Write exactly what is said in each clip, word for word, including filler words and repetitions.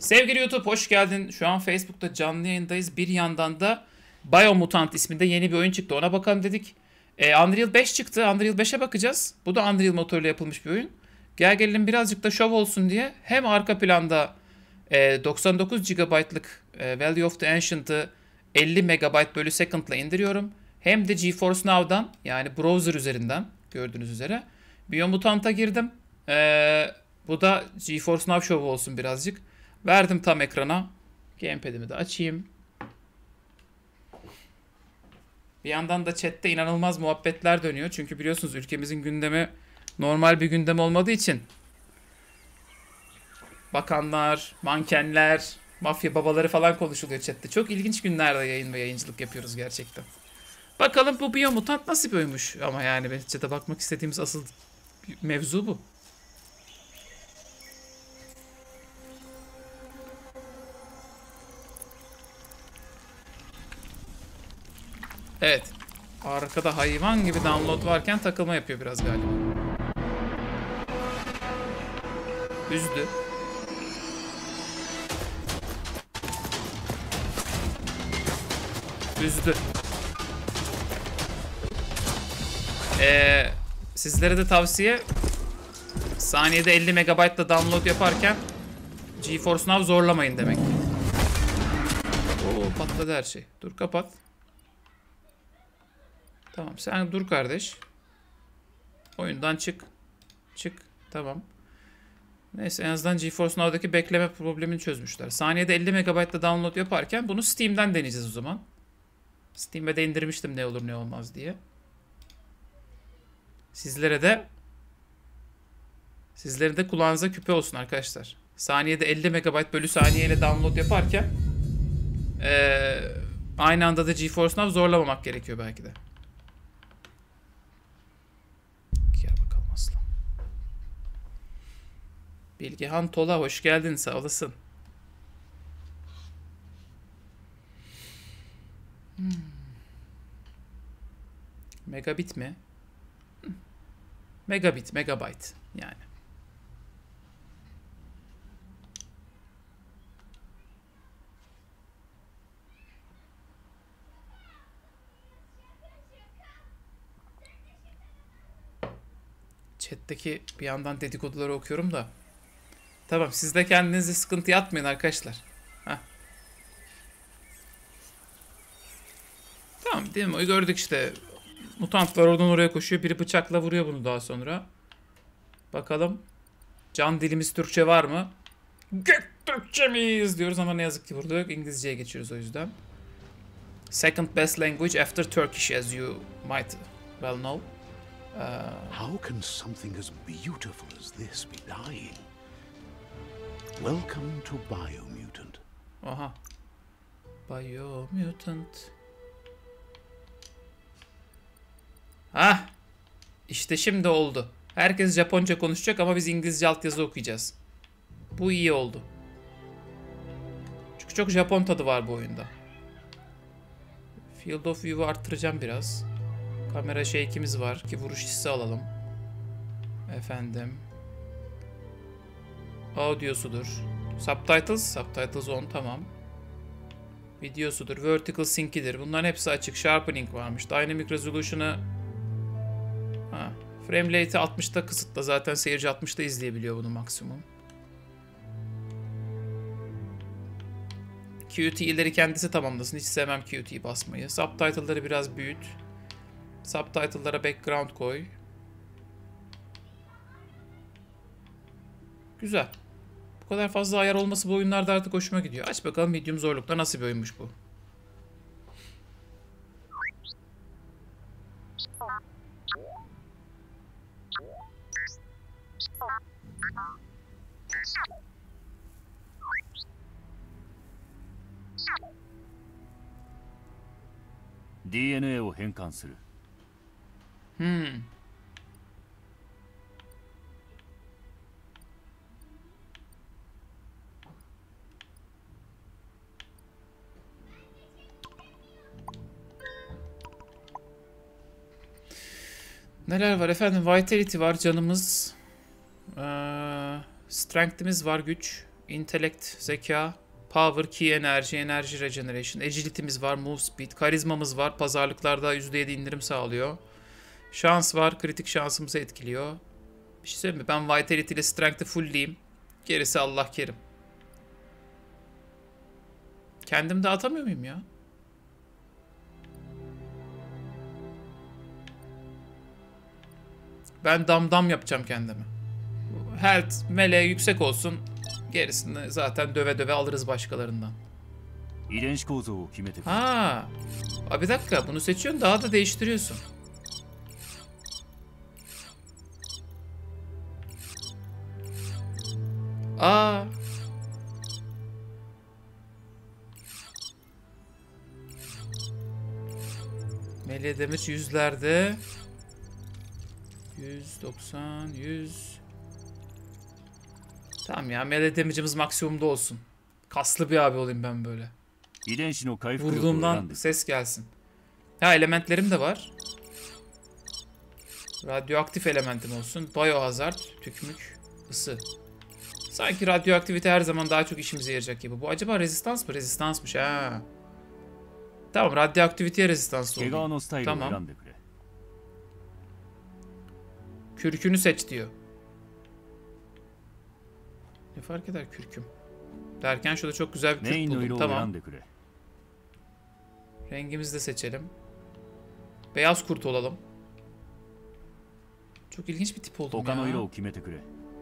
Sevgili YouTube hoş geldin. Şu an Facebook'ta canlı yayındayız. Bir yandan da Biomutant isminde yeni bir oyun çıktı. Ona bakalım dedik. Ee, Unreal beş çıktı. Unreal beşe bakacağız. Bu da Unreal motoruyla yapılmış bir oyun. Gel gelelim birazcık da şov olsun diye. Hem arka planda e, doksan dokuz gigabaytlık e, Valley of the Ancient'ı elli megabayt bölü second'la indiriyorum. Hem de GeForce Now'dan yani browser üzerinden gördüğünüz üzere Biomutant'a girdim. Ee, bu da GeForce Now şovu olsun birazcık. Verdim tam ekrana. Gamepad'imi de açayım. Bir yandan da chatte inanılmaz muhabbetler dönüyor. Çünkü biliyorsunuz ülkemizin gündemi normal bir gündem olmadığı için bakanlar, mankenler, mafya babaları falan konuşuluyor chatte. Çok ilginç günlerde yayın ve yayıncılık yapıyoruz gerçekten. Bakalım bu Biomutant nasıl bir oyunmuş ama yani chatte bakmak istediğimiz asıl mevzu bu. Evet. Arkada hayvan gibi download varken takılma yapıyor biraz galiba. Üzdü. Üzdü. Ee, sizlere de tavsiye, saniyede elli megabaytla download yaparken GeForce Now zorlamayın demek. Oo, patladı her şey. Dur kapat. Tamam sen dur kardeş. Oyundan çık. Çık. Tamam. Neyse en azından GeForce Now'daki bekleme problemini çözmüşler. Saniyede elli megabaytla download yaparken bunu Steam'den deneyeceğiz o zaman. Steam'e de indirmiştim ne olur ne olmaz diye. Sizlere de Sizlerin de kulağınıza küpe olsun arkadaşlar. Saniyede elli megabayt bölü saniye ile download yaparken ee, aynı anda da GeForce Now zorlamamak gerekiyor belki de. Gel bakalım aslan. Bilgehan Tola hoş geldin, sağ olasın. Hmm. Megabit mi? Megabit, megabayt yani. Chat'teki bir yandan dedikoduları okuyorum da. Tamam siz de kendinizi sıkıntıya atmayın arkadaşlar. Heh. Tamam değil mi? Gördük işte. Mutantlar oradan oraya koşuyor. Biri bıçakla vuruyor bunu daha sonra. Bakalım. Can dilimiz Türkçe var mı? Gök Türkçemiz diyoruz ama ne yazık ki burada yok. İngilizceye geçiyoruz o yüzden. Second best language after Turkish as you might well know. Uh, How can something as beautiful as this be dying? Welcome to Biomutant. Aha. Biomutant. Hah. İşte şimdi oldu. Herkes Japonca konuşacak ama biz İngilizce altyazı okuyacağız. Bu iyi oldu. Çünkü çok Japon tadı var bu oyunda. Field of View'u arttıracağım biraz. Kamera shake'imiz var ki vuruş hissi alalım. Efendim. Audiosudur. Subtitles. Subtitles on tamam. Videosudur. Vertical sync'idir. Bunların hepsi açık. Sharpening varmış. Dynamic Resolution'ı ha. Frame rate'i altmışta kısıtla. Zaten seyirci altmışta izleyebiliyor bunu maksimum. Q T E'leri kendisi tamamlasın. Hiç sevmem Q T E basmayı. Subtitle'ları biraz büyüt. Subtitle'lara background koy. Güzel. Bu kadar fazla ayar olması bu oyunlarda artık hoşuma gidiyor. Aç bakalım medium zorlukta nasıl bir oyunmuş bu. D N A を変換する。 Hmm. Neler var efendim? Vitality var, canımız. Ee, strength'imiz var, güç. intellect, zeka, power, ki enerji, enerji regeneration, agility'miz var, move speed, karizmamız var, pazarlıklarda yüzde yedi indirim sağlıyor. Şans var, kritik şansımızı etkiliyor. Bir şey söyleyeyim mi? Ben vitality ile strength'ı fullleyeyim. Gerisi Allah kerim. Kendim de atamıyor muyum ya? Ben dam dam yapacağım kendime. Health, meleğe yüksek olsun. Gerisini zaten döve döve alırız başkalarından. 遺伝子構造を決めてくれ。 Ha. Aa, bir dakika, bunu seçiyorsun, daha da değiştiriyorsun. Aa. Melee damage yüzlerde. yüz doksan, yüz. Tamam ya, melee damage'ımız maksimumda olsun. Kaslı bir abi olayım ben böyle. 遺伝子の回復力を選ん Vurduğumdan で ses gelsin. Ha, elementlerim de var. Radyoaktif elementim olsun. Biohazard, tükmük, ısı. Sanki radyoaktivite her zaman daha çok işimize yarayacak gibi. Bu acaba rezistans mı? Rezistansmış ha. Tamam, radyoaktiviteye rezistanslı 毛皮 olayım. のスタイルを Tamam. 選んでくれ。 Kürkünü seç diyor. Ne fark eder kürküm? Derken şurada çok güzel bir メ kürk インの色 buldum. を選 Tamam. んでくれ。 Rengimizi de seçelim. Beyaz kurt olalım. Çok ilginç bir tip oldum 他の色 ya. を決めてくれ。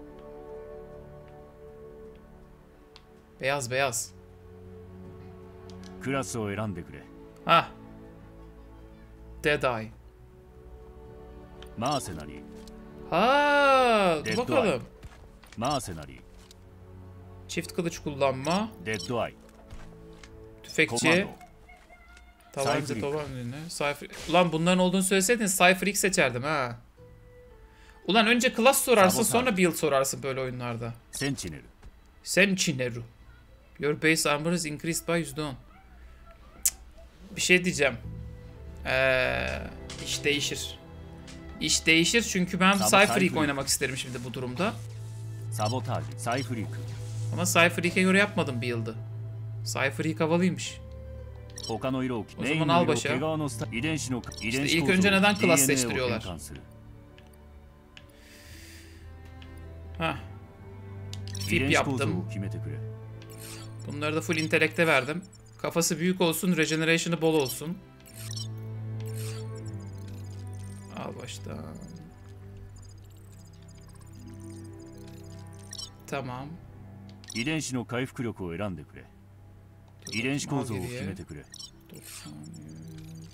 Beyaz beyaz. クラスを選んでくれ。 Hah. Dead Eye. マーセナリー。 Ha, dur Dead bakalım. マーセナリー。 Çift kılıç kullanma. デッドアイ。コマン Tüfekçi. ド。 Tabanca, Cypher X. tabanca ne? Cypher. Ulan bunların olduğunu söyleseydin Cypher X seçerdim ha. Ulan önce class sorarsın, Sabotaj. sonra build sorarsın böyle oyunlarda. センチネル。 Senchineru. Your base armor is increased by yüzde on. Cık, bir şey diyeceğim. Ee, iş değişir. İş değişir çünkü ben Sabah Cypher X Cypher. oynamak isterim şimdi bu durumda. サボタージ。サイフリーク。 Ama Cypher X'e göre yapmadım build'ı. Cypher X havalıymış. 他の色を決 O め zaman メインの al 色を başa. 毛皮のスタ遺伝子の遺伝子 ilk 構造 önce neden class ディーエヌエー を seçtiriyorlar? 変換する。 Hah. 遺 Fip 伝子構造を yaptım. 決めてくれ。 Bunları da full intellect'e verdim. Kafası büyük olsun, regeneration'ı bol olsun. Al baştan. Tamam. 遺伝子の回復力を選んでくれ。遺伝子構造を決めてくれ。 doksan, yüz.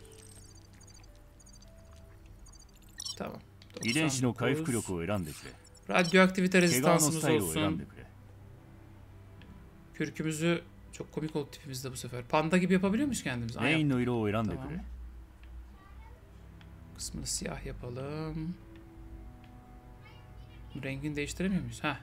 Tamam. 遺伝子の回復 doksan 力を選んでくれ。 Radyoaktivite 毛皮のス rezistansımız タイルを選んで olsun. くれ。 Kürkümüzü çok komik oldu tipimizde bu sefer. Panda gibi yapabiliyor muyuz kendimizi? メイン Aynen. の色を選んでくれ。 Tamam. Kısmını siyah yapalım. Rengini değiştiremiyor muyuz? Heh.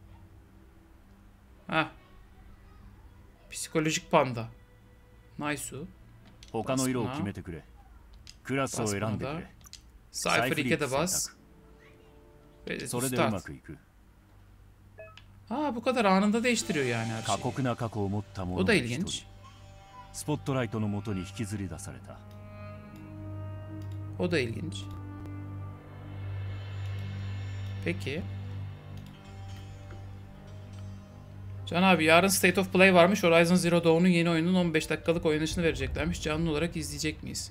Heh. Psikolojik panda. Nice. 他の色を決めてくれ。クラスを選んでく Basmada. れ。 Cypher X'e de X bas. Ready そ to れでうま start. くいく。 Aa, bu kadar anında değiştiriyor yani her 過 şeyi. 酷な過去を持った者 O da が一人 ilginç. スポットライトのもとに引きずり出された。 O da ilginç. Peki. Can abi, yarın State of Play varmış. Horizon Zero Dawn'un yeni oyunun on beş dakikalık oynanışını vereceklermiş. Canlı olarak izleyecek miyiz?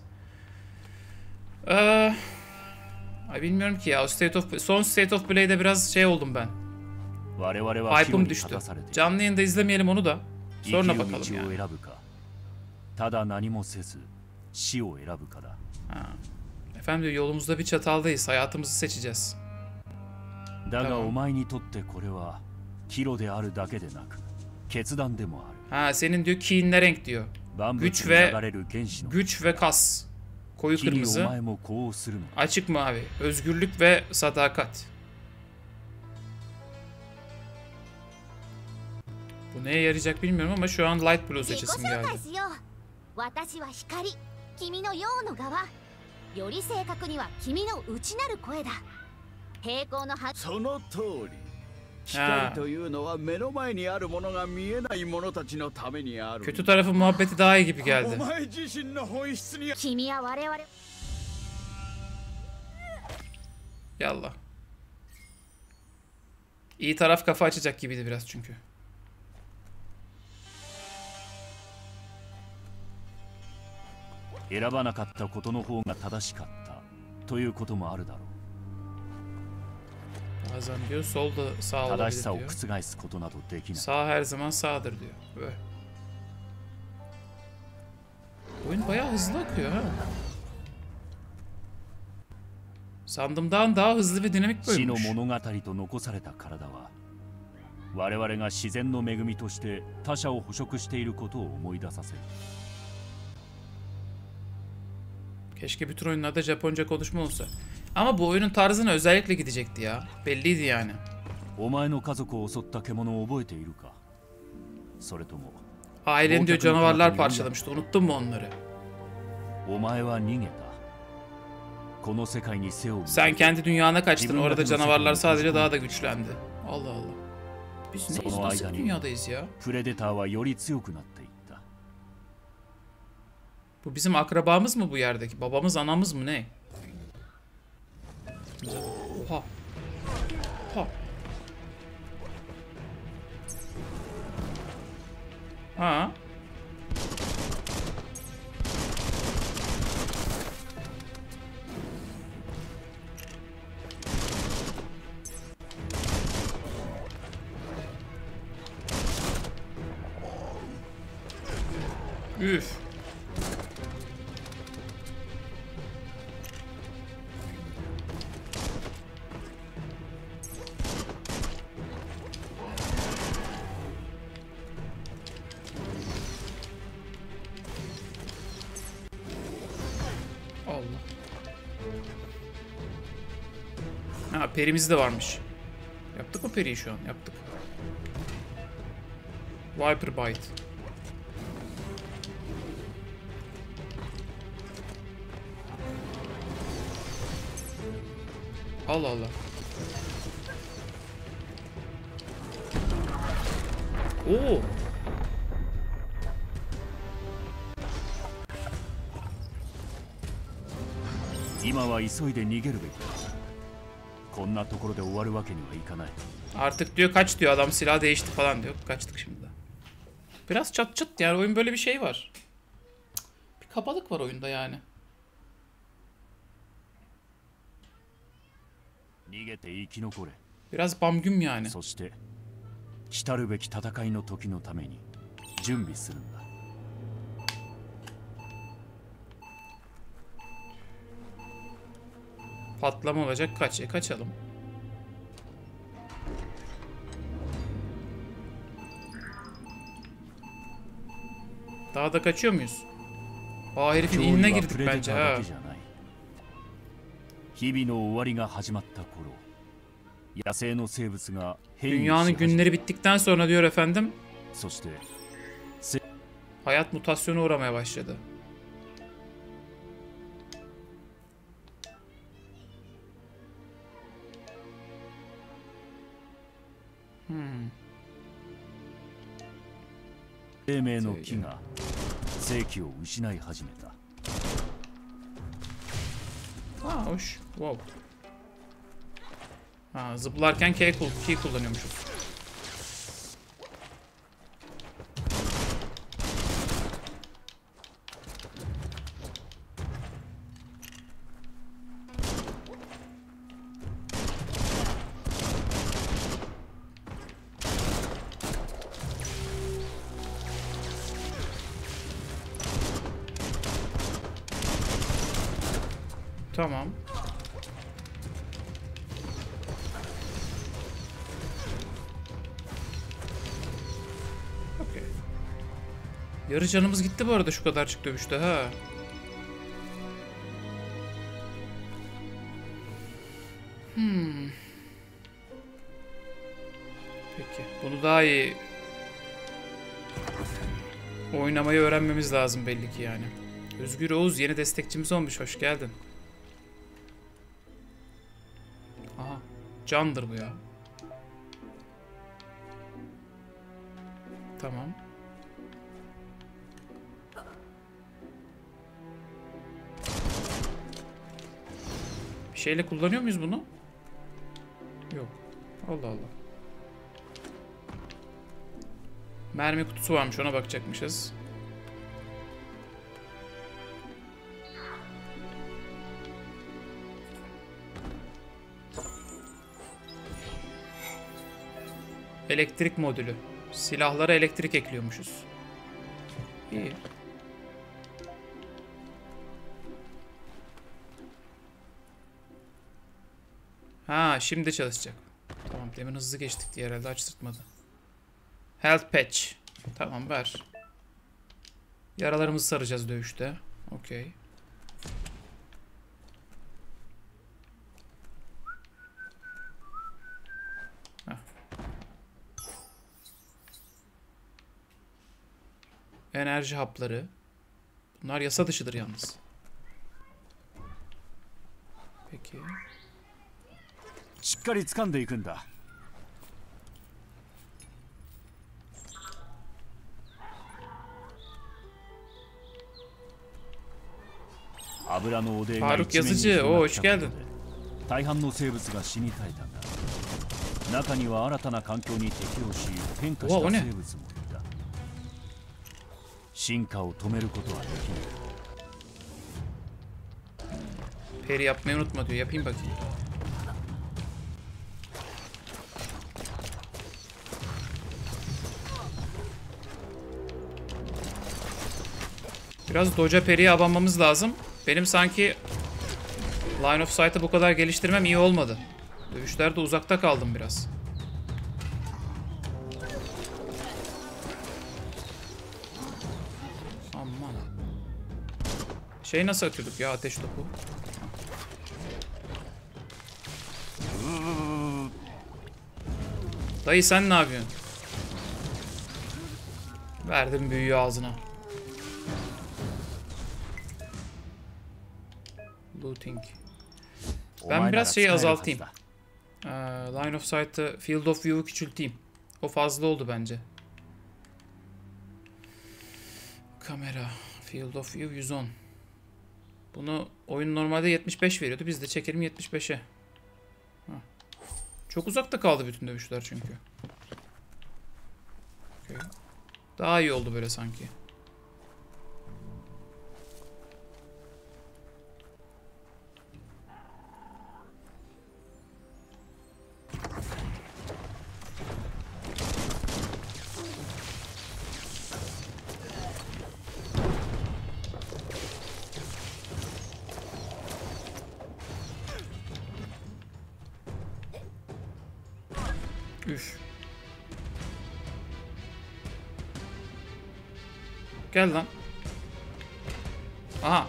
Ee, ay bilmiyorum ki ya. O State of, son State of Play'de biraz şey oldum ben. 我々は岐路 Hype'ım に立 düştü. たされている。 Canlı yayında izlemeyelim onu da. 生きる Sonra 道を bakalım 選 yani. ぶか、ただ何もせず死を選ぶかだ。 Ha. Efendim diyor, yolumuzda bir çataldayız. Hayatımızı seçeceğiz. だが Tamam. お前にとってこれは岐路であるだけでなく決断でもある。 Ha, senin diyor key'in ne renk diyor. 万物 Güç に ve 流れる原子の güç ve kas. Koyu 木にお kırmızı. 前も呼応するの。 Açık mavi. Özgürlük ve sadakat. Bu neye yarayacak bilmiyorum ama şu an Light Blue 自己 seçesim 紹 geldi. 介しよう。私は光、君の陽の側。より正確には君の内なる声だ。平行のはその通り光というのは目の前にあるものが見えない者たちのためにある。 Kötü tarafı muhabbeti daha iyi gibi geldi. お前自身の本質に。 君は我々 Yallah. İyi taraf kafa açacak gibiydi biraz çünkü. 選ばなかったことの方が正しかったということもあるだろう。 Bazen diyor sol da sağ 正し olabilir さを diyor. 覆すことなどできない。 Sağ her zaman sağdır diyor. Böyle. Oyun bayağı hızlı akıyor ha. Sandığımdan daha hızlı ve dinamik 死の bölünmüş. 物語と残された体は我々が自然の恵みとして他者を捕食していることを思い出させる。 Keşke bütün oyunlarda Japonca konuşma olsa. Ama bu oyunun tarzına özellikle gidecekti ya. Belliydi yani. お前の家族を襲った獣を覚えているか。それとも Ailen diyor canavarlar parçalamıştı. Unuttun mu onları? お前は逃げた。この世界に背を向け Sen kendi dünyana kaçtın. Orada canavarlar sadece daha da güçlendi. Allah Allah. Biz neyiz? Nasıl bir dünyadayız ya? プレデターはより強くなっていった。 Bu bizim akrabamız mı bu yerdeki? Babamız, anamız mı ne? Oha. Oha. Ha. Üf. Allah. Ha, perimiz de varmış. Yaptık mı periyi şu an? Yaptık. Viper Bite. Allah Allah. Oo. 今は急いで逃げるべきだ。こんなところで終わるわけにはいかない。 Artık diyor kaç diyor, adam silah değişti falan diyor. Kaçtık şimdi de. Biraz çat çat yani, oyun böyle bir şey var. Bir kabalık var oyunda yani. 逃げて生き残れ。 Biraz bamgüm yani. そして来たるべき戦いの時のために準備するんだ。 Patlama olacak, kaç. E kaçalım. Daha da kaçıyor muyuz? Aa, herifin inine girdik bence ha. 日々の終わりが始まった頃、野生の生物が変異し Dünyanın günleri bittikten sonra diyor efendim, そして hayat mutasyona uğramaya başladı. Hmm. 生命の木が生気を失い始めた。 Ha, hoş. Wow. Ha, zıplarken key, kul key kullanıyormuşuz. Tamam. Okay. Yarı canımız gitti bu arada şu kadarcık dövüşte ha. Hmm. Peki. Bunu daha iyi oynamayı öğrenmemiz lazım belli ki yani. Özgür Oğuz yeni destekçimiz olmuş. Hoş geldin. Aha. Candır bu ya. Tamam. Bir şeyle kullanıyor muyuz bunu? Yok. Allah Allah. Mermi kutusu varmış, ona bakacakmışız. Elektrik modülü. Silahlara elektrik ekliyormuşuz. İyi. Ha, şimdi çalışacak. Tamam, demin hızlı geçtik diye herhalde açtırtmadı. Health patch. Tamam, ver. Yaralarımızı saracağız dövüşte. Okey. Enerji hapları. Bunlar yasa dışıdır yalnız. Peki. しっかり掴んでいくんだ。油の汚泥が Faruk 一面に Yazıcı. 広 Oo, がっ hoş たこと geldin. で大半の生物が死に絶えたが、中には新たな環境に適応し変化した生物もいた。進化を止めることはできない。 Peri yapmayı unutma diyor. Yapayım bakayım. Biraz Doja Peri'ye abanmamız lazım. Benim sanki Line of Sight'ı bu kadar geliştirmem iyi olmadı. Dövüşlerde uzakta kaldım biraz. Aman. Şey nasıl atıyorduk ya, ateş topu? Dayı sen ne yapıyorsun? Verdim büyüğü ağzına. Looting. Ben biraz şeyi azaltayım. Ee, Line of Sight'ı, Field of View'u küçülteyim. O fazla oldu bence. Kamera. Field of View yüz on. Bunu oyun normalde yetmiş beş veriyordu. Biz de çekelim yetmiş beşe. Çok uzakta kaldı bütün dövüşler çünkü. Okay. Daha iyi oldu böyle sanki. Üf. Gel lan. Aha.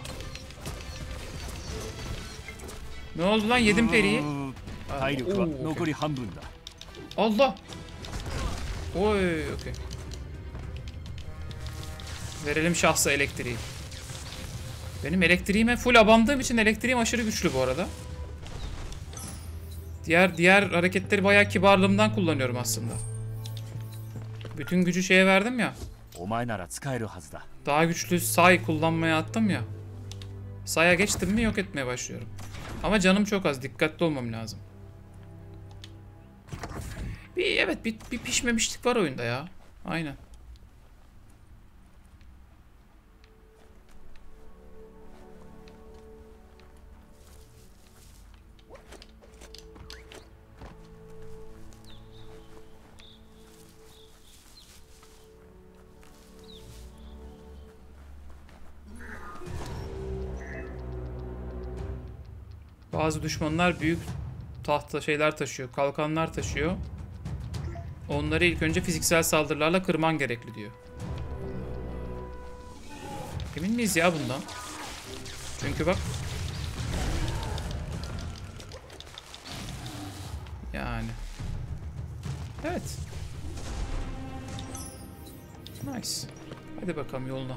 Ne oldu lan? Yedim periyi. 体力は残り半分だ。 Allah. Oy, okey. Verelim şahsa elektriği. Benim elektriğime full abandığım için elektriğim aşırı güçlü bu arada. Diğer diğer hareketleri bayağı kibarlığımdan kullanıyorum aslında. Bütün gücü şeye verdim ya. お前なら使えるはずだ。 Daha güçlü say kullanmaya attım ya. Say'a geçtim mi yok etmeye başlıyorum. Ama canım çok az. Dikkatli olmam lazım. Bir evet bir, bir pişmemişlik var oyunda ya. Aynen. Bazı düşmanlar büyük tahta şeyler taşıyor, kalkanlar taşıyor. Onları ilk önce fiziksel saldırılarla kırman gerekli diyor. Emin miyiz ya bundan? Çünkü bak. Yani. Evet. Nice. Hadi bakalım yoluna.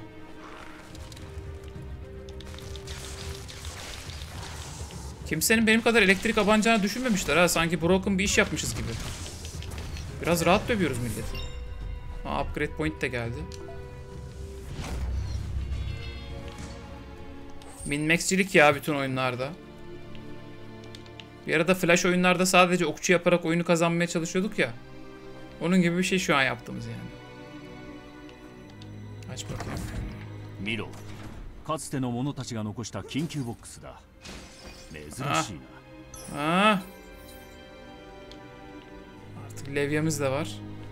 Kimsenin benim kadar elektrik abanacağını düşünmemişler ha. Sanki broken bir iş yapmışız gibi. Biraz rahat dövüyoruz milleti. Aa, Upgrade point de geldi. Min-max'cilik ya bütün oyunlarda. Bir arada flash oyunlarda sadece okçu yaparak oyunu kazanmaya çalışıyorduk ya. Onun gibi bir şey şu an yaptığımız yani. Aç bakayım. 見ろ、かつての者たちが残した緊急ボックスだ。珍しいな。 Ah. Artık levyemiz de var.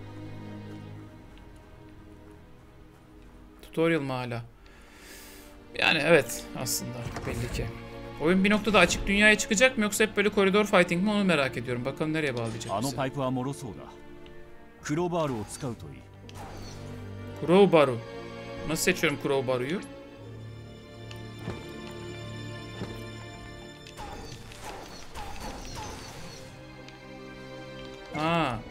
Tutorial mı hala? Yani evet aslında belli ki. Oyun bir noktada açık dünyaya çıkacak mı yoksa hep böyle koridor fighting mi onu merak ediyorum. Bakalım nereye bağlayacak あの bizi. パイプは脆そうだ。クローバールを使うといい。 Crowbar'u. Nasıl seçiyorum Crowbar'u'yu? Ha.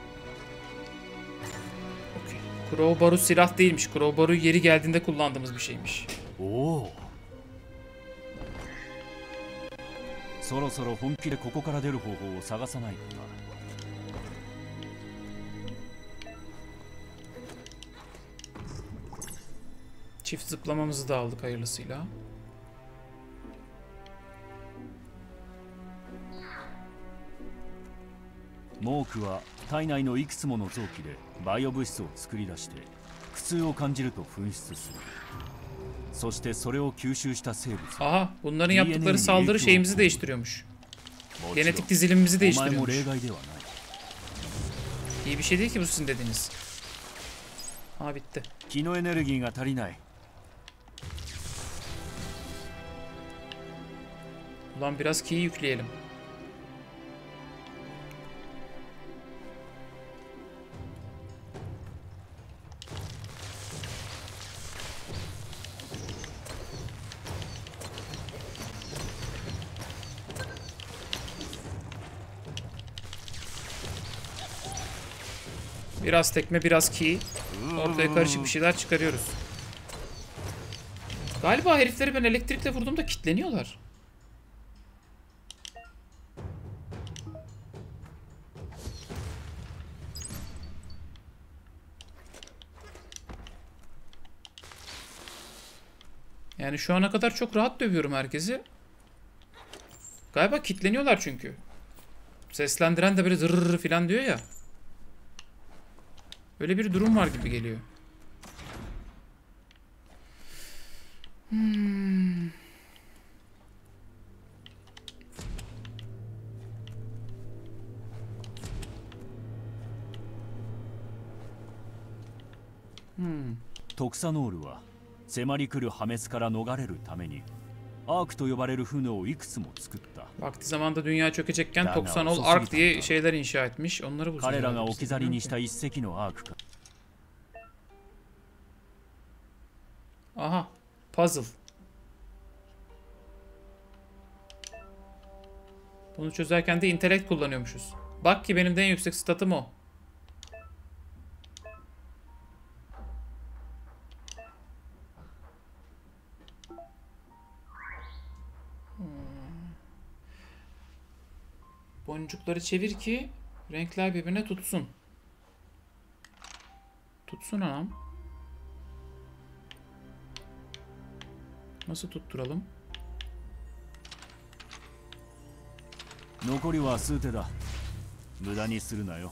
Okey. Crowbar'u silah değilmiş. Crowbar'u yeri geldiğinde kullandığımız bir şeymiş. おお。そろそろ本気でここから出る方法を探さないとな。 Çift zıplamamızı da aldık hayırlısıyla. モークは体内のいくつもの臓器でバイオ物質を作り出して苦痛を感じると噴出する。そしてそれを吸収した生物。 Aha, bunların yaptıkları saldırı şeyimizi değiştiriyormuş. もちろん Genetik dizilimimizi お前も değiştiriyormuş. 例外ではない。 İyi bir şey değil ki bu sizin dediğiniz. Ha bitti. 気のエネルギーが足りない。 Ulan biraz key yükleyelim. Biraz tekme, biraz key. Ortaya karışık bir şeyler çıkarıyoruz. Galiba herifleri ben elektrikle vurduğumda kilitleniyorlar. Yani şu ana kadar çok rahat dövüyorum herkesi. Galiba kilitleniyorlar çünkü. Seslendiren de böyle zırrrr falan diyor ya. Öyle bir durum var gibi geliyor. Hmm. Hmm. トクサノールは迫り来る破滅から逃れるためにアークと呼ばれる船をいくつも作った。 Vakti zamanda dünya çökecekken Toksanol Ark diye şeyler inşa etmiş. Onları bulacağız. 彼らが置き去りにした一隻のアークか。 Aha. Puzzle. Bunu çözerken de intellect kullanıyormuşuz. Bak ki benim de en yüksek statım o. Boncukları çevir ki renkler birbirine tutsun. Tutsun anam. Nasıl tutturalım? 残りは数手だ。無駄にするなよ。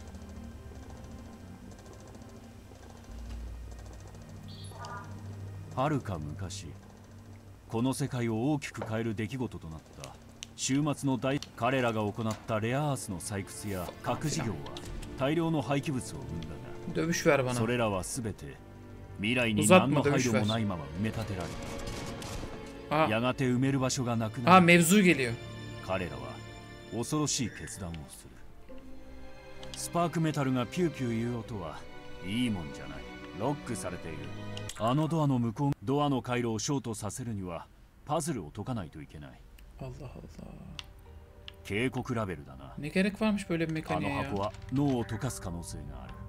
はるか昔、この世界を大きく変える出来事となった終末の大彼らが行ったレアアースの採掘や核事業は大量の廃棄物を生んだ Dövüş ver が、 bana. それらはすべて未来に何の配慮もないまま埋め立てられた。 Aa, やがて埋める場所がなく aa なる。 mevzu geliyor. 彼らは恐ろしい決断をする。スパークメタルがピューピュー言う音はいいもんじゃない。ロックされている。あのドアの向こう、ドアの回路をショートさせるにはパズルを解かないといけない。 Allah Allah. 警告ラベルだな。 Ne gerek varmış böyle bir あ mekaniğe の ya. 箱は脳を溶かす可能性がある。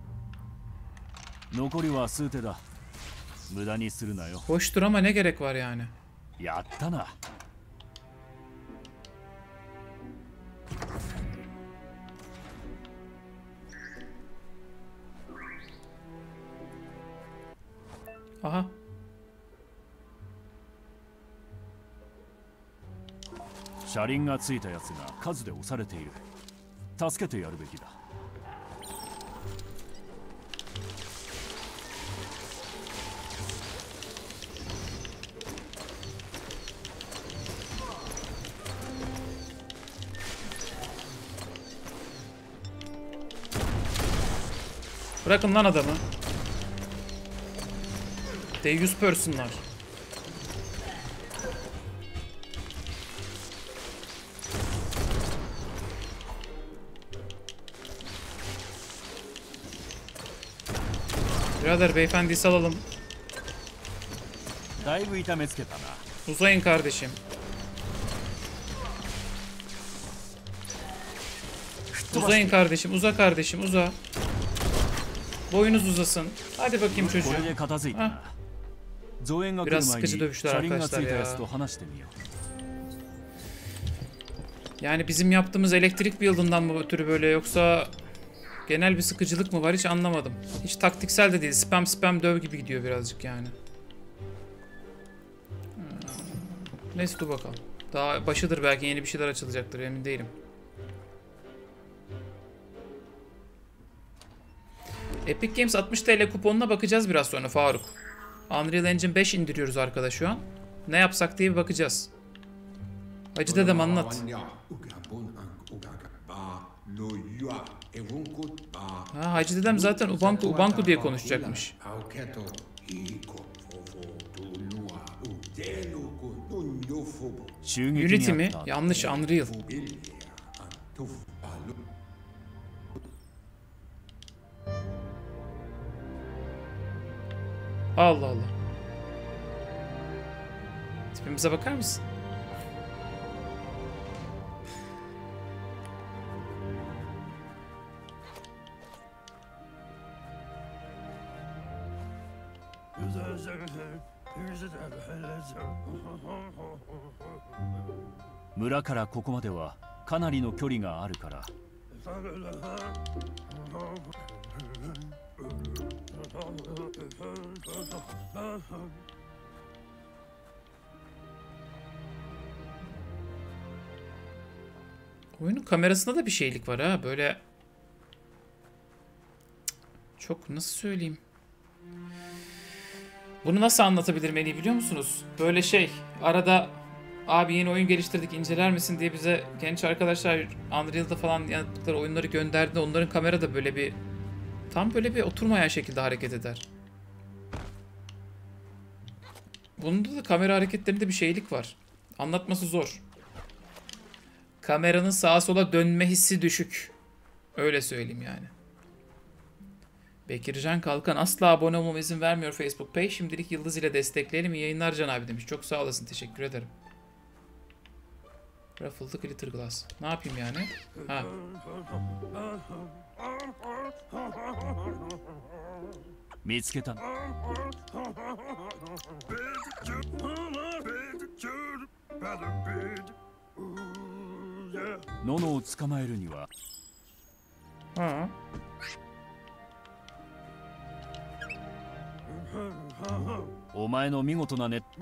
残りは数手だ。無駄にするなよ。 Hoştur ama ne gerek var yani? やったな。 Hı. Aha. 車輪がついたやつが数で押されている。助けてやるべきだ。 Bırakın lan adamı. Deus personlar. Birader beyefendiyi salalım. だいぶ痛めつけたな。 Uzayın kardeşim. Uzayın kardeşim, uza kardeşim, uza. Boyunuz uzasın. Hadi bakayım これ çocuğum. で片付いたな。増援が来る Biraz 前に sıkıcı dövüşler 車輪がつ arkadaşlar いたや ya. つと話してみよう。 Yani bizim yaptığımız elektrik build'ından mı ötürü böyle yoksa genel bir sıkıcılık mı var hiç anlamadım. Hiç taktiksel de değil. Spam spam döv gibi gidiyor birazcık yani. Hmm. Neyse dur bakalım. Daha başıdır, belki yeni bir şeyler açılacaktır, emin değilim. Epic Games altmış TL kuponuna bakacağız biraz sonra Faruk. Unreal Engine beş indiriyoruz arkadaş şu an. Ne yapsak diye bir bakacağız. Hacı dedem anlat. Ha, Hacı dedem zaten Ubanku Ubanku diye konuşacakmış. Unity mi? Yanlış, Unreal. Allah Allah. Tipimize bakar mısın? 村からここまではかなりの距離があるから。 Oyunun kamerasında da bir şeylik var ha, böyle çok, nasıl söyleyeyim, bunu nasıl anlatabilirim en iyi biliyor musunuz? Böyle şey, arada abi yeni oyun geliştirdik inceler misin diye bize genç arkadaşlar Unreal'da falan yaptıkları oyunları gönderdi. Onların kamera da böyle bir, tam böyle bir oturmayan şekilde hareket eder. Bunda da kamera hareketlerinde bir şeylik var. Anlatması zor. Kameranın sağa sola dönme hissi düşük. Öyle söyleyeyim yani. Bekircan Kalkan asla abone olmama izin vermiyor Facebook Pay. Şimdilik yıldız ile destekleyelim. İyi yayınlar Can abi demiş. Çok sağ olasın. Teşekkür ederim. Ruffled Glitter Glass. Ne yapayım yani? Ha. Mitsuketan. ノノを捕まえるには Ha. お前の見事なね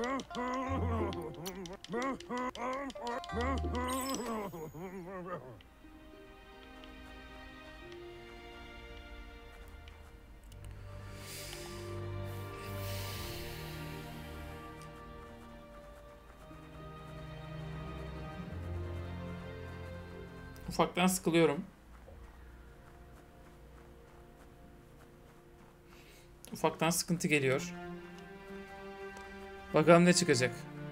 Ufaktan sıkılıyorum. Ufaktan sıkıntı geliyor. Bakalım ne çıkacak.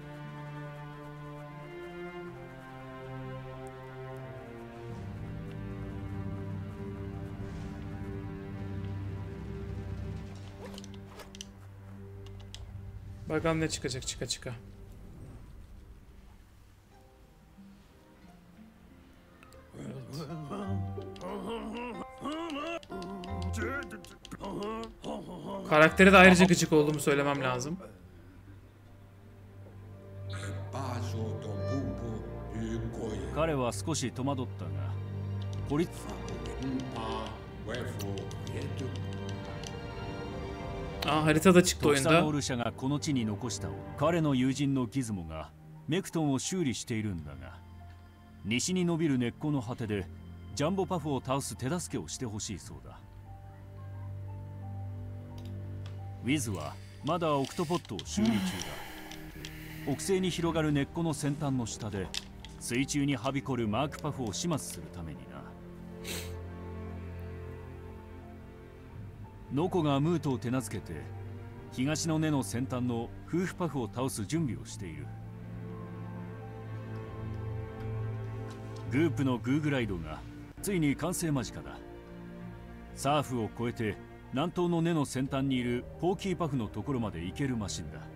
Bakalım ne çıkacak, çıka çıka. Karaktere de ayrıca gıcık olduğumu söylemem lazım. 彼は少し戸惑ったが孤立 Aa, harita da çıktı 特産オー oyunda. ル社がこの地に残した彼の友人のギズモがメクトンを修理しているんだが、西に伸びる根っこの果てでジャンボパフを倒す手助けをしてほしいそうだ。ウィズはまだオクトポットを修理中だ。北西に広がる根っこの先端の下で水中にはびこるマークパフを始末するためにな。ノコがムートを手なずけて東の根の先端の夫婦パフを倒す準備をしている。グープのグーグライドがついに完成間近だ。サーフを越えて南東の根の先端にいるポーキーパフのところまで行けるマシンだ。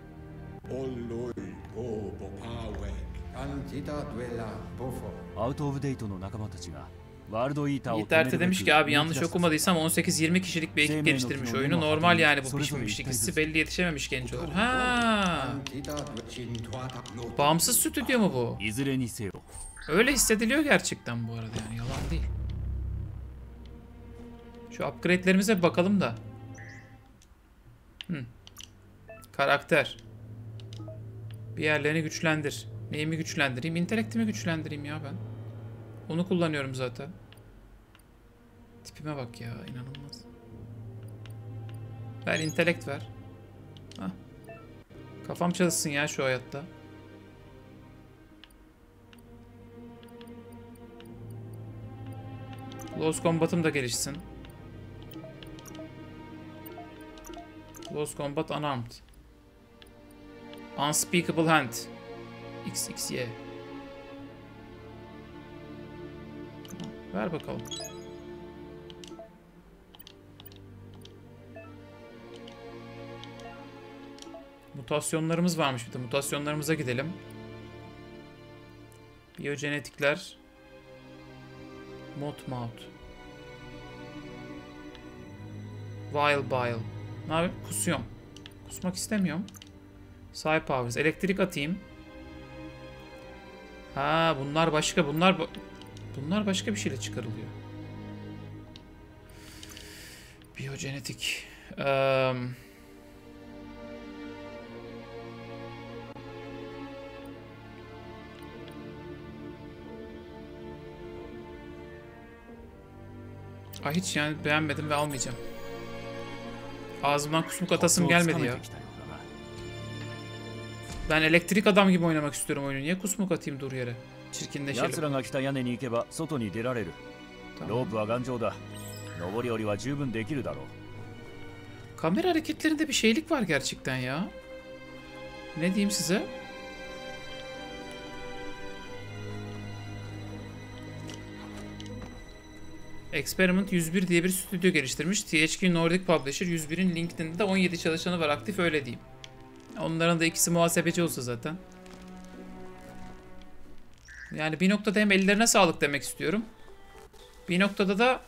アウトオブデートの仲間たちがワールドイーターを İnternette demiş ki abi yanlış okumadıysam on sekiz yirmi kişilik bir ekip geliştirmiş oyunu. Normal yani bu pişmemiş. İkisi belli yetişememiş gencolar. Ha. Bağımsız stüdyo mu bu? いずれにせよ Öyle hissediliyor gerçekten bu arada yani yalan değil. Şu upgrade'lerimize bir bakalım da. Hmm. Karakter. Bir yerlerini güçlendir. Neyimi güçlendireyim? İntelektimi güçlendireyim ya ben. Onu kullanıyorum zaten. Tipime bak ya, inanılmaz. Ver intelekt ver. Hah. Kafam çalışsın ya şu hayatta. Close Combat'ım da gelişsin. Close Combat Unarmed. Unspeakable Hand. X X Y. Ver bakalım. Mutasyonlarımız varmış bir de. Mutasyonlarımıza gidelim. Biyogenetikler. Mod Mouth. Vile Bile. Ne yapayım? Kusuyorum. Kusmak istemiyorum. Psi Powers. Elektrik atayım. Ha bunlar başka. Bunlar bunlar başka bir şeyle çıkarılıyor. Biyogenetik. Um, Ay hiç yani beğenmedim ve almayacağım. Ağzımdan kusmuk atasım gelmedi ya. Ben elektrik adam gibi oynamak istiyorum oyunu. Niye kusmuk atayım dur yere? Çirkinleşelim. 奴らが来た屋根に行けば外に出られる。ロープは頑丈だ。上り下りは十分できるだろう。 Kamera hareketlerinde bir şeylik var gerçekten ya. Ne diyeyim size? Experiment yüz bir diye bir stüdyo geliştirmiş. T H Q Nordic Publisher yüz birin LinkedIn'de on yedi çalışanı var aktif öyle diyeyim. Onların da ikisi muhasebeci olsa zaten. Yani bir noktada hem ellerine sağlık demek istiyorum. Bir noktada da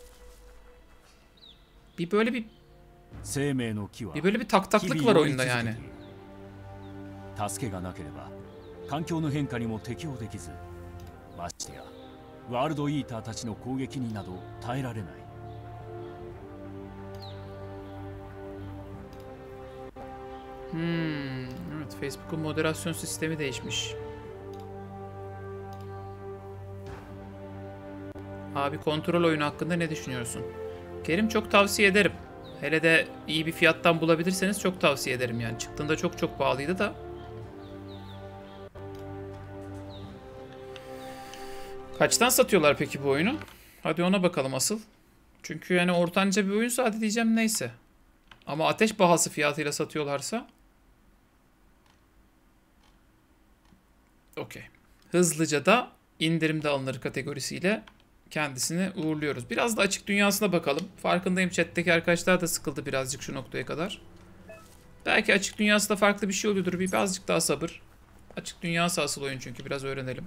bir böyle bir bir böyle bir taktaklık var oyunda yani. 助けがなければ環境の変化にも適応できず、ましてやワールドイーターたちの攻撃になど耐えられない。 Hmm, evet Facebook'un moderasyon sistemi değişmiş. Abi kontrol oyunu hakkında ne düşünüyorsun? Kerim çok tavsiye ederim. Hele de iyi bir fiyattan bulabilirseniz çok tavsiye ederim yani. Çıktığında çok çok pahalıydı da. Kaçtan satıyorlar peki bu oyunu? Hadi ona bakalım asıl. Çünkü yani ortanca bir oyunsa hadi diyeceğim neyse. Ama ateş pahası fiyatıyla satıyorlarsa. Okey. Hızlıca da indirimde alınır kategorisiyle kendisini uğurluyoruz. Biraz da açık dünyasına bakalım. Farkındayım chat'teki arkadaşlar da sıkıldı birazcık şu noktaya kadar. Belki açık dünyasında farklı bir şey oluyordur. Bir birazcık daha sabır. Açık dünyası asıl oyun çünkü biraz öğrenelim.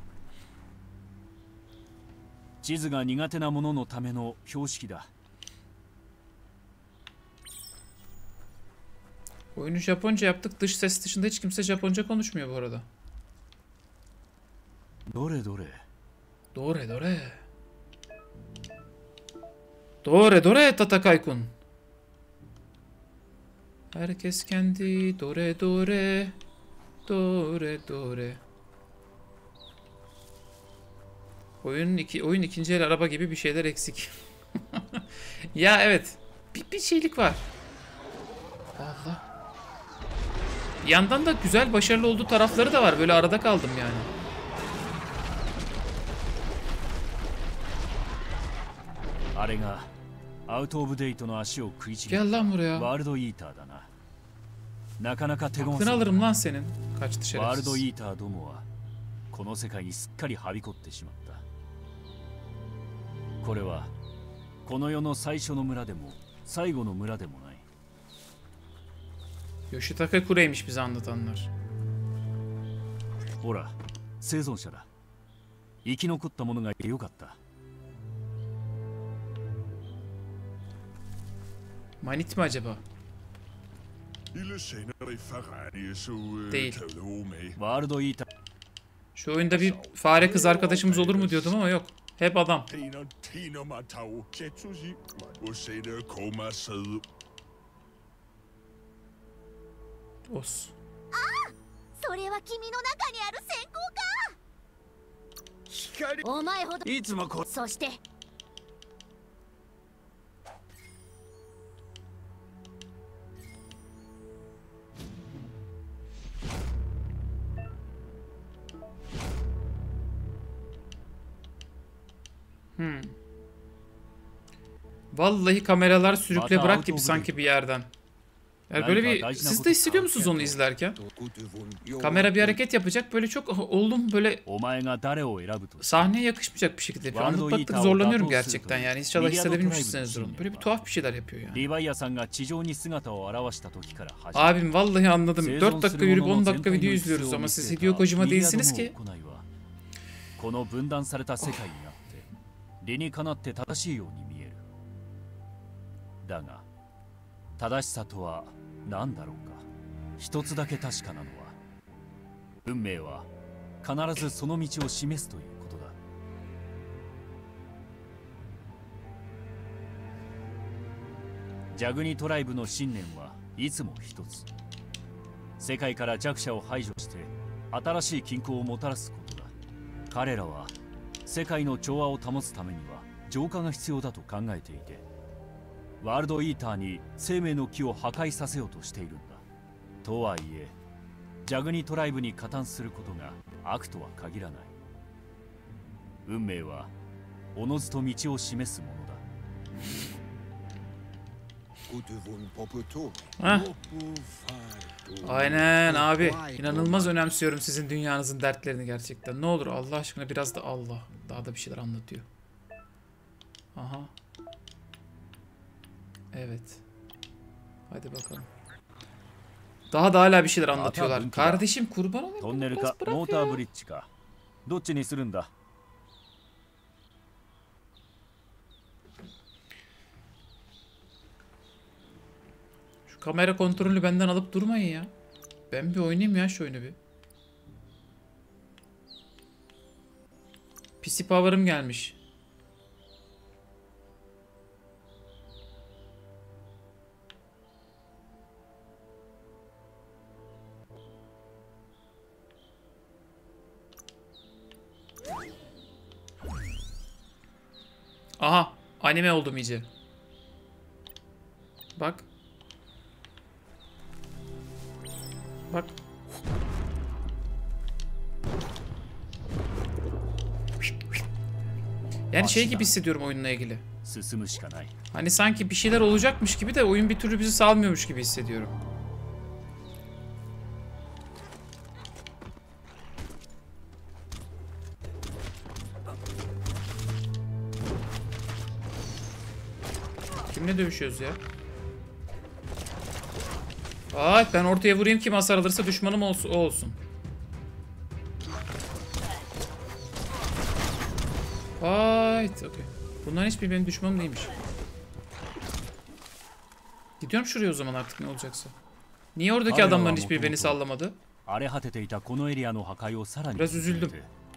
地図が苦手な者のための標識だ。 Oyunu Japonca yaptık. Dış ses dışında hiç kimse Japonca konuşmuyor bu arada. どれどれ。 Dore dore. Dore dore Tatakai-kun. Herkes kendi dore dore. Dore dore. Oyun iki oyun ikinci el araba gibi bir şeyler eksik. Ya evet. Bir, bir şeylik var. Allah. Bir yandan da güzel, başarılı olduğu tarafları da var. Böyle arada kaldım yani. Gel lan buraya. Aklını alırım lan senin. Kaçtı şerefsiz. この世界にすっかりはびこってしまった。これはこの世の最初の村でも最後の村でもない。 Yoshitaka Kure'ymiş bize anlatanlar. ほら、生存者だ。生き残った者がいてよかった。 Manit mi acaba? Değil. ワールドイーター Şu oyunda bir fare kız arkadaşımız olur mu diyordum ama yok. Hep adam. Os. それは君の中にある閃光か。お前ほどいつもこそして Hmm. Vallahi kameralar sürükle bırak gibi sanki bir yerden. Yani böyle bir siz de hissediyor musunuz onu izlerken? Kamera bir hareket yapacak böyle çok oğlum böyle sahneye yakışmayacak bir şekilde yapıyor. Anlatmakta zorlanıyorum gerçekten yani. İnşallah hissedebilmişsinizdir onu. Böyle bir tuhaf bir şeyler yapıyor yani. Abim vallahi anladım. dört dakika yürüyüp on dakika video izliyoruz ama siz Hideo Kojima değilsiniz ki. 理にかなって正しいように見える。だが正しさとは何だろうか。一つだけ確かなのは運命は必ずその道を示すということだ。ジャグニトライブの信念はいつも一つ。世界から弱者を排除して新しい均衡をもたらすことだ。彼らは 世界の調和を保つためには浄化が必要だと考えていて、ワールドイーターに生命の木を破壊させようとしているんだ。とはいえ、ジャグニトライブに加担することが悪とは限らない。運命はおのずと道を示すものだ。 Heh. Aynen abi. İnanılmaz önemsiyorum sizin dünyanızın dertlerini gerçekten. Ne olur Allah aşkına biraz da Allah. Daha da bir şeyler anlatıyor. Aha. Evet. Hadi bakalım. Daha da hala bir şeyler anlatıyorlar. Kardeşim kurban olayım. Biraz bırak ya. Kamera kontrolünü benden alıp durmayın ya. Ben bir oynayayım ya şu oyunu bir. P C power'ım gelmiş. Aha, anime oldum iyice. Bak. Bak. Yani şey gibi hissediyorum oyunla ilgili. Hani sanki bir şeyler olacakmış gibi de oyun bir türlü bizi salmıyormuş gibi hissediyorum. Kimle dövüşüyoruz ya? Ay ben ortaya vurayım, kim hasar alırsa düşmanım olsun, o olsun. Right, okay. Bunların hiçbiri benim düşmanım değilmiş. Gidiyorum şuraya o zaman artık ne olacaksa. Niye oradaki adamların hiçbiri beni sallamadı? Biraz üzüldüm.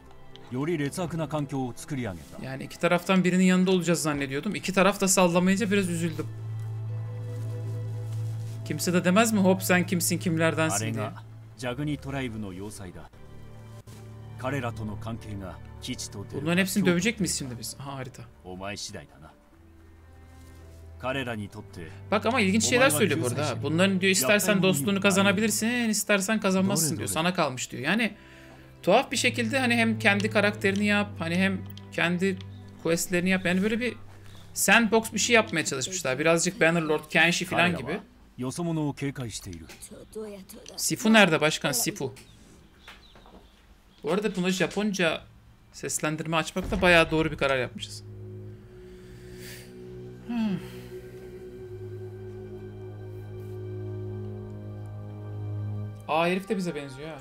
Yani iki taraftan birinin yanında olacağız zannediyordum. İki taraf da sallamayınca biraz üzüldüm. Kimse de demez mi hop sen kimsin あ kimlerdensin れ diye. がジャグニトライブの要塞だ。彼らとの関係が吉と出る Bunların hepsini dövecek miyiz şimdi biz? Aha harita. お前次第だな。彼らにとって Bak ama ilginç şeyler söylüyor burada. Ha. Bunların diyor istersen dostluğunu kazanabilirsin, istersen kazanmazsın diyor. Sana kalmış diyor. Yani tuhaf bir şekilde hani hem kendi karakterini yap, hani hem kendi questlerini yap. Yani böyle bir sandbox bir şey yapmaya çalışmışlar. Birazcık Bannerlord, Kenshi 彼 falan ら gibi. はよそ者を警戒している。 Sifu nerede başkan? Sifu. Bu arada bunu Japonca seslendirme açmakta bayağı doğru bir karar yapmışız. Hmm. Aa herif de bize benziyor ha.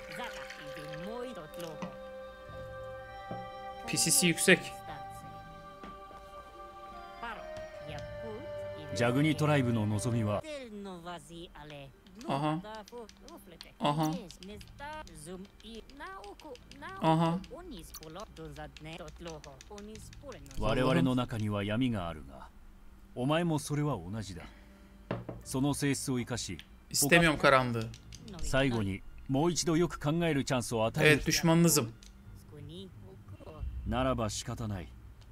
P C C yüksek. ジャグニトライブの望みは Aha. Aha. Aha. 我々の中には闇があるが、お前もそれは同じだ。その性質を生かし、 İstemiyorum karanlığı. 最後にもう一度よく考えるチャンスを与える。 Evet düşmanınızım. ならば仕方ない。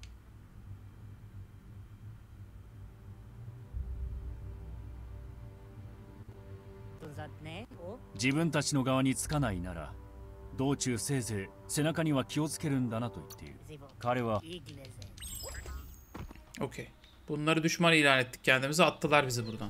自分たちの側につかないなら、道中せいぜい背中には気をつけるんだなと言っている。彼は Okey. Bunları düşman ilan ettik kendimize. Attılar bizi buradan.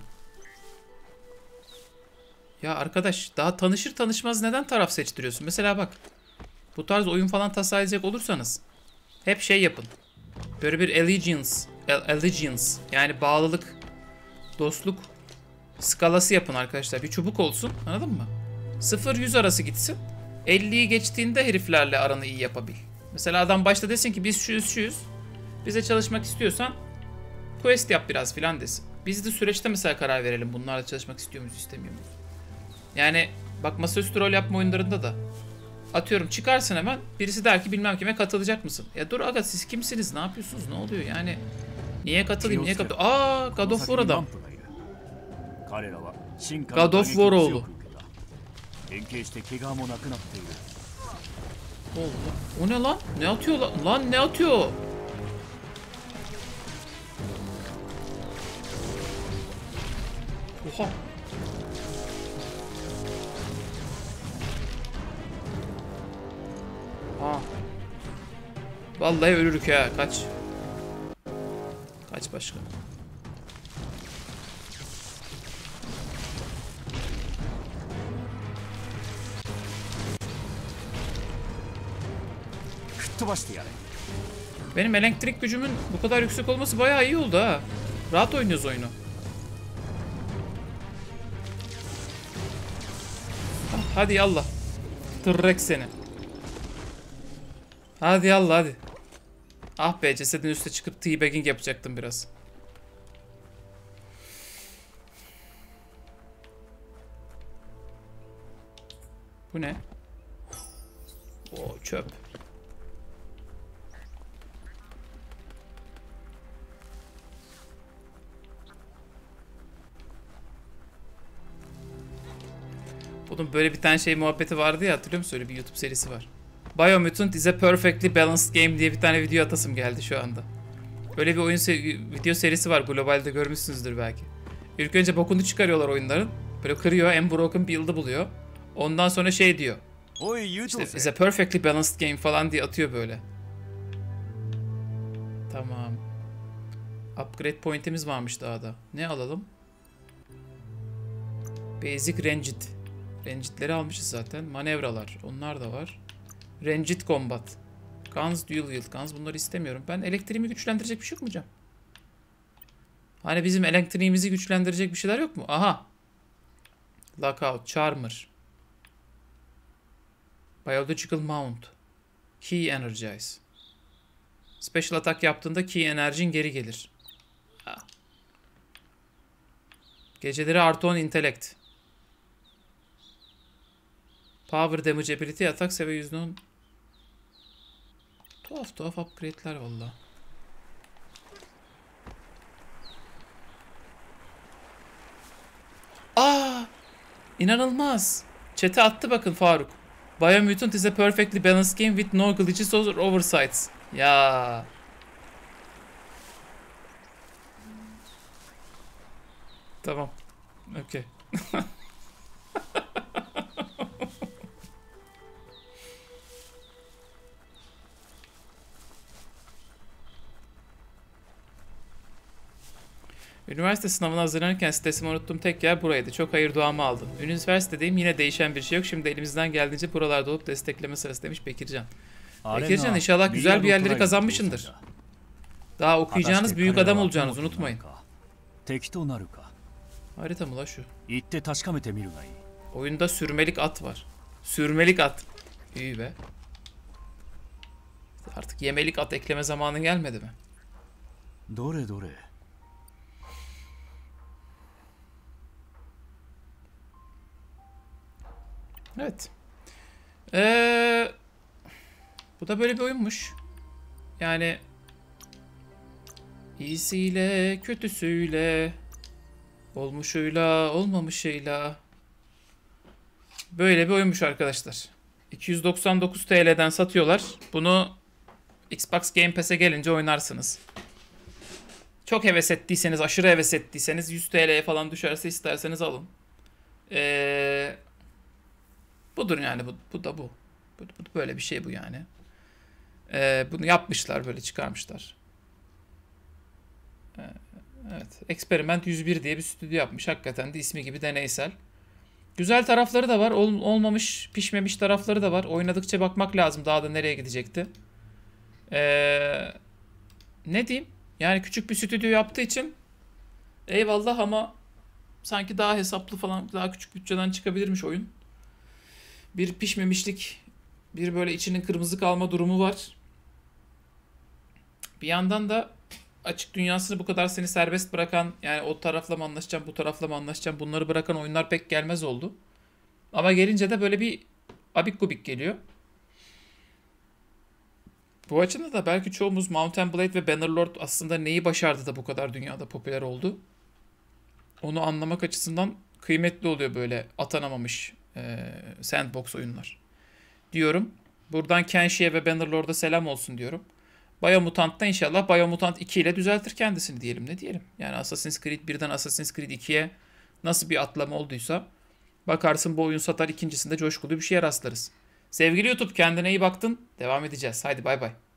Ya arkadaş daha tanışır tanışmaz neden taraf seçtiriyorsun? Mesela bak. Bu tarz oyun falan tasarlayacak olursanız hep şey yapın. Böyle bir allegiance, allegiance yani bağlılık, dostluk skalası yapın arkadaşlar. Bir çubuk olsun. Anladın mı? sıfır yüz arası gitsin. elliyi geçtiğinde heriflerle aranı iyi yapabil. Mesela adam başta desin ki biz şuyuz şuyuz. Bize çalışmak istiyorsan quest yap biraz filan desin. Biz de süreçte mesela karar verelim. Bunlarla çalışmak istiyor muyuz istemiyor muyuz? Yani bak masaüstü rol yapma oyunlarında da atıyorum çıkarsın hemen birisi der ki bilmem kime katılacak mısın? Ya dur aga siz kimsiniz? Ne yapıyorsunuz? Ne oluyor? Yani niye katılayım? Niye katılayım? Aa God of War adam. God of War oğlu. Oldu. O ne lan? Ne atıyor lan? Lan ne atıyor? Oha. Ha. Vallahi ölürük ya. Kaç. Kaç başka. Benim elektrik gücümün bu kadar yüksek olması bayağı iyi oldu ha. Rahat oynuyoruz oyunu. Hadi yallah. Tırrek seni. Hadi yallah hadi. Ah be cesedin üstüne çıkıp teabagging yapacaktım biraz. Bu ne? Oo çöp. Bunun böyle bir tane şey muhabbeti vardı ya hatırlıyor musun? Öyle bir YouTube serisi var. Biomutant is a perfectly balanced game diye bir tane video atasım geldi şu anda. Öyle bir oyun se video serisi var globalde görmüşsünüzdür belki. İlk önce bokunu çıkarıyorlar oyunların. Böyle kırıyor en broken build'ı buluyor. Ondan sonra şey diyor. İşte is a perfectly balanced game falan diye atıyor böyle. Tamam. Upgrade point'imiz varmış daha da. Ne alalım? Basic Ranged. Ranged'leri almışız zaten. Manevralar. Onlar da var. Ranged Combat. Guns, Dual Wield Guns. Bunları istemiyorum. Ben elektriğimi güçlendirecek bir şey yok mu Cem? Hani bizim elektriğimizi güçlendirecek bir şeyler yok mu? Aha. Lockout. Charmer. Biological Mount. Key Energize. Special attack yaptığında key enerjin geri gelir. Ha. Geceleri artı on intellect. Power damage ability atak seviye yüzde on. Tuhaf tuhaf upgrade'ler valla. Aa! İnanılmaz. Chat'e attı bakın Faruk. Biomutant is a perfectly balanced game with no glitches or oversights. Ya. Tamam. Okey. Üniversite sınavına hazırlanırken stresimi unuttuğum tek yer buraydı. Çok hayır duamı aldım. Üniversitedeyim, yine değişen bir şey yok. Şimdi elimizden geldiğince buralarda olup destekleme sırası demiş Bekircan. Bekircan inşallah güzel bir yerleri kazanmışsındır. Daha okuyacağınız büyük adam olacağınız unutmayın. Harita mı la şu? Oyunda sürmelik at var. Sürmelik at. İyi be. Artık yemelik at ekleme zamanı gelmedi mi? Dore dore. Evet. Ee, bu da böyle bir oyunmuş. Yani iyisiyle, kötüsüyle, olmuşuyla, olmamışıyla böyle bir oyunmuş arkadaşlar. iki yüz doksan dokuz T L'den satıyorlar. Bunu Xbox Game Pass'e gelince oynarsınız. Çok heves ettiyseniz, aşırı heves ettiyseniz yüz T L'ye falan düşerse isterseniz alın. Eee... Budur yani bu, bu da bu. bu. Bu böyle bir şey bu yani. Ee, bunu yapmışlar, böyle çıkarmışlar. Ee, evet. Experiment yüz bir diye bir stüdyo yapmış. Hakikaten de ismi gibi deneysel. Güzel tarafları da var. Ol, olmamış, pişmemiş tarafları da var. Oynadıkça bakmak lazım daha da nereye gidecekti. Ee, ne diyeyim? Yani küçük bir stüdyo yaptığı için eyvallah ama sanki daha hesaplı falan, daha küçük bütçeden çıkabilirmiş oyun. Bir pişmemişlik, bir böyle içinin kırmızı kalma durumu var. Bir yandan da açık dünyasını bu kadar seni serbest bırakan, yani o tarafla mı anlaşacağım, bu tarafla mı anlaşacağım, bunları bırakan oyunlar pek gelmez oldu. Ama gelince de böyle bir abik gubik geliyor. Bu açıdan da belki çoğumuz Mount and Blade ve Bannerlord aslında neyi başardı da bu kadar dünyada popüler oldu. Onu anlamak açısından kıymetli oluyor böyle atanamamış Ee, sandbox oyunlar diyorum. Buradan Kenshi'ye ve Bannerlord'a selam olsun diyorum. Biomutant'ta inşallah Biomutant iki ile düzeltir kendisini diyelim, ne diyelim. Yani Assassin's Creed birden Assassin's Creed ikiye nasıl bir atlama olduysa bakarsın bu oyun satar, ikincisinde coşkulu bir şeye rastlarız. Sevgili YouTube, kendine iyi baktın. Devam edeceğiz. Haydi bay bay.